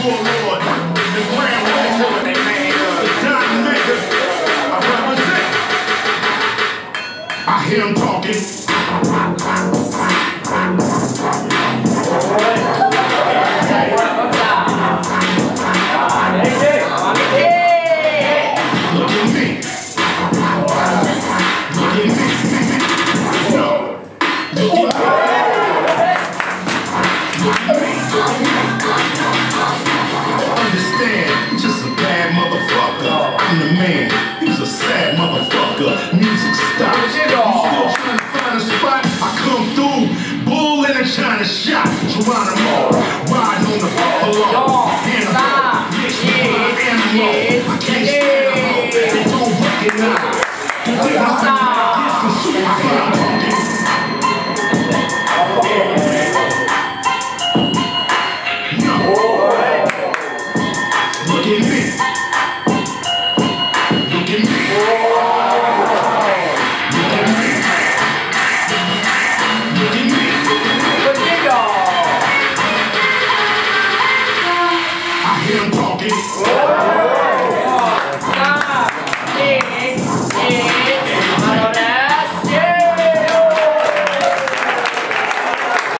warlord, the grand warlord, the Don Maker. I represent. I hear him talking. Understand, you're just a bad motherfucker. I'm the man, you's a sad motherfucker. Music stops. You still trying to find a spot? I come through, bull in a China shop. Geronimo